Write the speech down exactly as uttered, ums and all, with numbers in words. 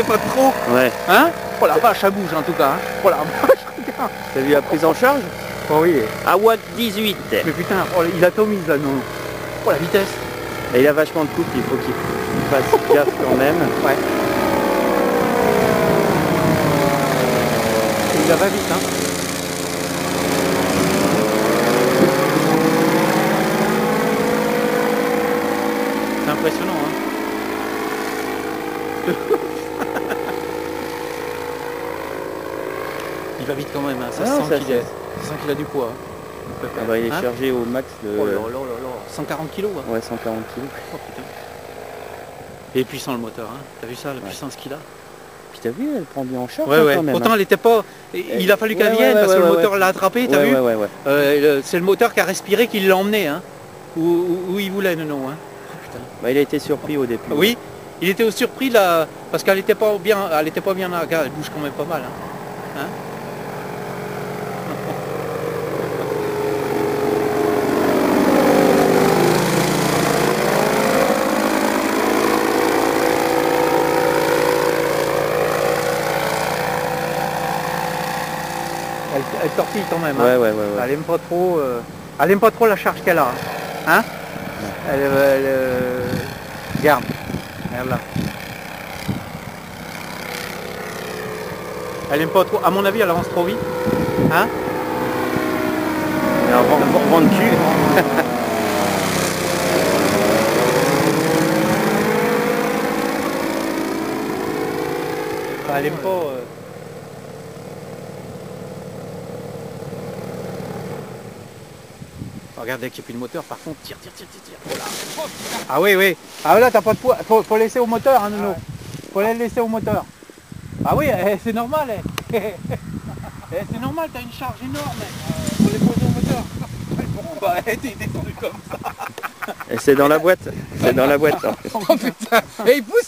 pas trop. Ouais. Hein? Oh la vache, ça bouge en tout cas. Hein. Oh la vache, regarde. T'as vu la prise en charge? Oh oui. À watt dix-huit. Mais putain, oh, il atomise là, non. Oh la vitesse. Et il a vachement de couple, il faut qu'il fasse gaffe quand même. Ouais. Et il va vite, hein. C'est impressionnant, hein. Il va vite quand même, hein. Ça Ah, sent ça, qu'il est... ça sent qu'il a du poids. Hein. Ah bah, il est Hein, chargé au max de... oh là là là là. cent quarante kilos. Hein. Ouais, cent quarante kilos. Oh putain. Et puissant le moteur, hein. T'as vu ça, la Ouais. puissance qu'il a? Puis t'as vu, elle prend bien en charge Ouais, hein, ouais. quand même. Pourtant hein. elle était pas... Il a fallu qu'elle Ouais, vienne ouais, parce ouais, que ouais, le moteur ouais. l'a attrapé, t'as ouais, vu ouais, ouais, ouais. euh, C'est le moteur qui a respiré qui l'a emmené, hein. Où, où, où il voulait, non, non. Hein. Oh, putain. Bah, il a été surpris au début. Oui, il était surpris là, parce qu'elle était pas bien, elle était pas bien là. Regarde, elle bouge quand même pas mal. Hein. Hein. Elle, elle tortille quand même. Hein. Ouais, ouais, ouais, ouais. Elle aime pas trop. Euh, elle aime pas trop la charge qu'elle a. Hein. Elle, elle, euh, regarde. Regarde là. Elle aime pas trop. À mon avis, elle avance trop vite. Hein? Alors, vent, vent, vent de cul. Elle aime pas. Euh... Regarde, dès qu'il n'y a plus de moteur, par contre, tire, tire, tire, tire, tire. Oh là. Ah oui, oui. Ah là, t'as pas de poids. Faut, faut laisser au moteur, hein, Nono. Faut la laisser au moteur. Ah oui, eh, c'est normal. Eh. Eh, c'est normal, t'as une charge énorme. Eh. Faut les poser au moteur. Bon, bah, t'es descendu comme ça. Et c'est dans la boîte. C'est dans la boîte. Oh putain. Et il pousse.